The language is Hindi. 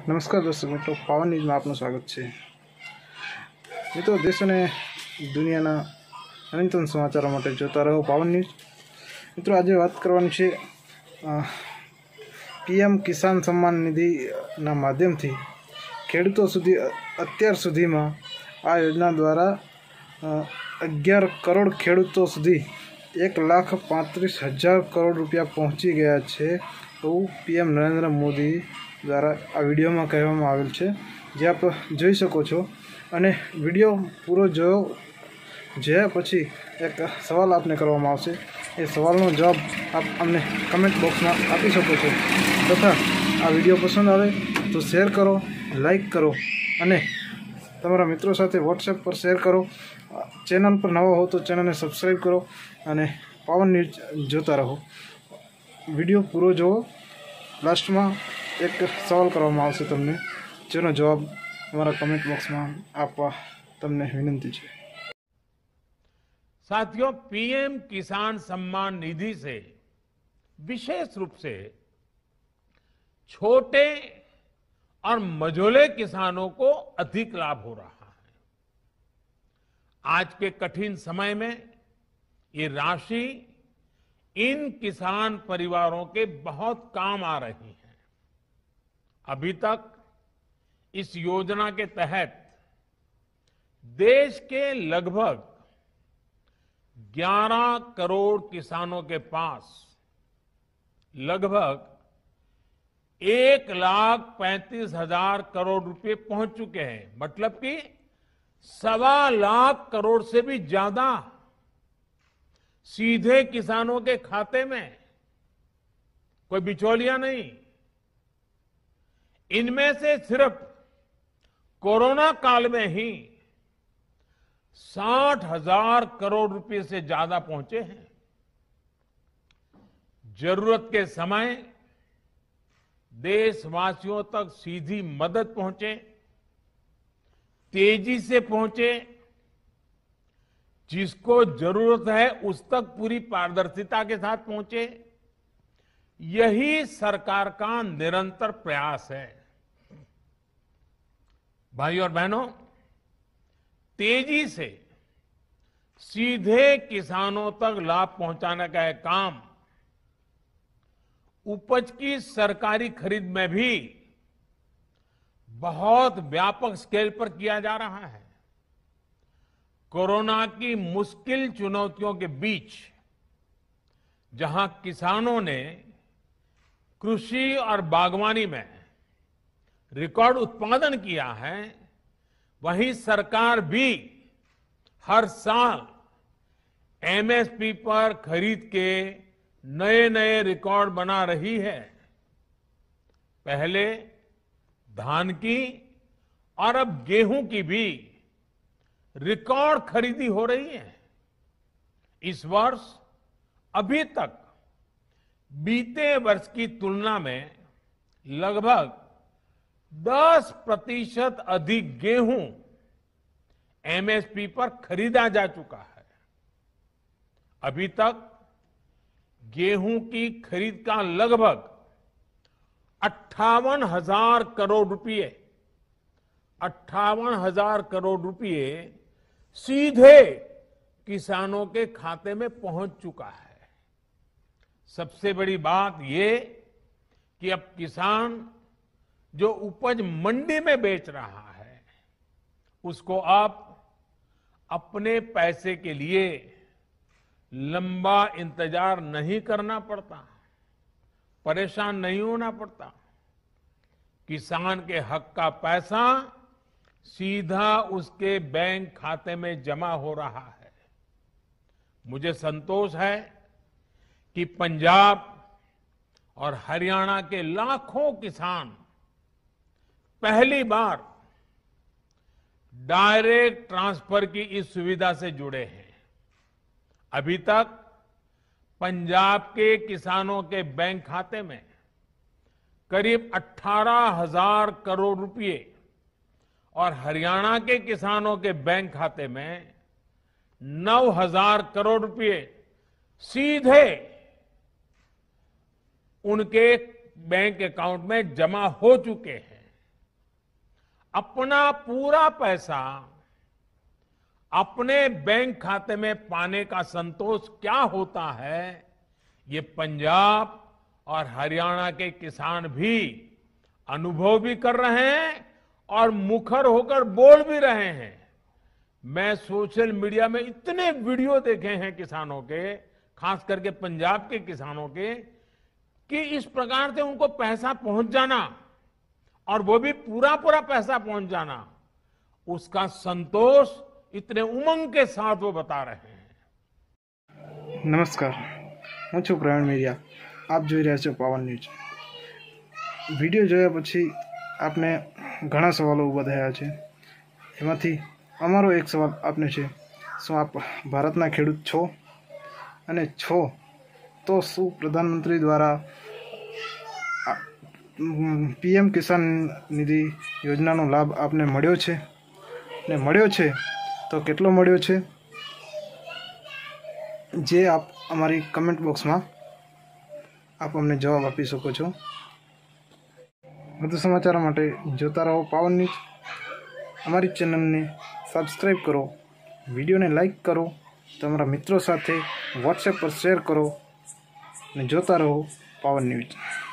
નમસ્કાર દર્શક મિત્રો, પાવન ન્યૂઝમાં આપનું સ્વાગત છે। મિત્રો, દેશ અને દુનિયાના નવીનતમ સમાચારો માટે જોતા રહો પાવન ન્યૂઝ। મિત્રો, આજે વાત કરવાની છે પીએમ કિસાન સન્માન નિધિના માધ્યમથી ખેડૂતો સુધી અત્યાર સુધીમાં આ યોજના દ્વારા 11 કરોડ ખેડૂતો સુધી 1,35,000 કરોડ રૂપિયા પહોંચી ગયા છે એવું પીએમ નરેન્દ્ર મોદી દ્વારા આ વિડીયોમાં કહેવામાં આવેલ છે, જે આપ જોઈ શકો છો। અને વિડીયો પૂરો જોયા પછી એક સવાલ આપને કરવામાં આવશે। એ સવાલનો જવાબ આપ અમને કમેન્ટ બોક્સમાં આપી શકો છો, તથા આ વિડીયો પસંદ આવે તો શેર કરો, લાઈક કરો અને તમારા મિત્રો સાથે વોટ્સએપ પર શેર કરો। ચેનલ પર નવા હો તો ચેનલને સબસ્ક્રાઈબ કરો અને પાવન ન્યૂઝ જોતા રહો। વિડીયો પૂરો જુઓ। લાસ્ટમાં એક સવાલ કરવામાં આવશે તમને, જેનો જવાબ हमारा कमेंट बॉक्स में आपका तमने विनंती है। साथियों, पीएम किसान सम्मान निधि से विशेष रूप से छोटे और मझोले किसानों को अधिक लाभ हो रहा है। आज के कठिन समय में ये राशि इन किसान परिवारों के बहुत काम आ रही है। अभी तक इस योजना के तहत देश के लगभग 11 करोड़ किसानों के पास लगभग 1,35,000 करोड़ रुपए पहुंच चुके हैं। मतलब कि 1.25 लाख करोड़ से भी ज्यादा सीधे किसानों के खाते में, कोई बिचौलिया नहीं। इनमें से सिर्फ कोरोना काल में ही 60,000 करोड़ रुपए से ज्यादा पहुंचे हैं। जरूरत के समय देशवासियों तक सीधी मदद पहुंचे, तेजी से पहुंचे, जिसको जरूरत है उस तक पूरी पारदर्शिता के साथ पहुंचे। यही सरकार का निरंतर प्रयास है। भाई और बहनों, तेजी से सीधे किसानों तक लाभ पहुंचाने का यह काम उपज की सरकारी खरीद में भी बहुत व्यापक स्केल पर किया जा रहा है। कोरोना की मुश्किल चुनौतियों के बीच जहां किसानों ने कृषि और बागवानी में रिकॉर्ड उत्पादन किया है, वहीं सरकार भी हर साल एमएसपी पर खरीद के नए नए रिकॉर्ड बना रही है। पहले धान की और अब गेहूं की भी रिकॉर्ड खरीदी हो रही है। इस वर्ष अभी तक बीते वर्ष की तुलना में लगभग 10% अधिक गेहूं एमएसपी पर खरीदा जा चुका है। अभी तक गेहूं की खरीद का लगभग 58,000 करोड़ रुपए 58,000 करोड़ रुपए सीधे किसानों के खाते में पहुंच चुका है। सबसे बड़ी बात ये कि अब किसान जो उपज मंडी में बेच रहा है, उसको आप अपने पैसे के लिए लंबा इंतजार नहीं करना पड़ता, परेशान नहीं होना पड़ता। किसान के हक का पैसा सीधा उसके बैंक खाते में जमा हो रहा है। मुझे संतोष है कि पंजाब और हरियाणा के लाखों किसान पहली बार डायरेक्ट ट्रांसफर की इस सुविधा से जुड़े हैं। अभी तक पंजाब के किसानों के बैंक खाते में करीब 18,000 करोड़ रुपए और हरियाणा के किसानों के बैंक खाते में 9,000 करोड़ रुपए सीधे उनके बैंक अकाउंट में जमा हो चुके हैं। अपना पूरा पैसा अपने बैंक खाते में पाने का संतोष क्या होता है, ये पंजाब और हरियाणा के किसान भी अनुभव भी कर रहे हैं और मुखर होकर बोल भी रहे हैं। मैं सोशल मीडिया में इतने वीडियो देखे हैं किसानों के, खास करके पंजाब के किसानों के, कि इस प्रकार से उनको पैसा पहुंच जाना और वो भी पूरा पूरा पैसा पहुंच जाना, उसका संतोष इतने उमंग के साथ वो बता रहे हैं। नमस्कार, હું છું પ્રવીણ મેરિયા। આપ જોઈ રહ્યા છો પાવન ન્યૂઝ। વિડીયો જોયા પછી આપને ઘણા સવાલો ઊભા થયા છે। એમાંથી અમારો એક સવાલ આપને છે, શું આપ ભારતના ખેડૂત છો? અને છો તો શું પ્રધાનમંત્રી દ્વારા પીએમ કિસાન નિધિ યોજનાનો લાભ આપને મળ્યો છે? ને મળ્યો છે તો કેટલો મળ્યો છે? જે આપ અમારી કમેન્ટ બોક્સમાં આપ અમને જવાબ આપી શકો છો। વધુ સમાચારો માટે જોતા રહો પાવન ન્યૂઝ। અમારી ચેનલને સબસ્ક્રાઈબ કરો, વિડીયોને લાઈક કરો, તમારા મિત્રો સાથે વોટ્સએપ પર શેર કરો અને જોતા રહો પાવન ન્યૂઝ।